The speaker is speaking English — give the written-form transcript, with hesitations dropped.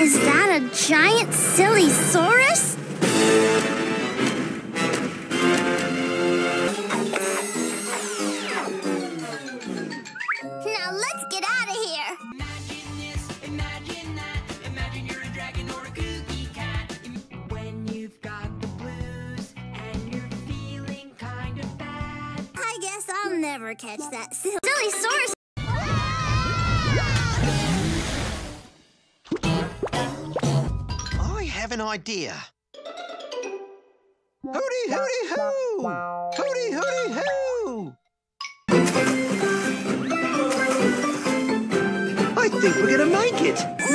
Is that a giant silly saurus? Now let's get out of here. Imagine this, imagine that. Imagine you're a dragon or a kooky cat. When you've got the blues and you're feeling kind of bad. I guess I'll never catch that silly saurus. I have an idea. Hooty, hooty, hoo! Hooty, hooty, hoo! I think we're gonna make it.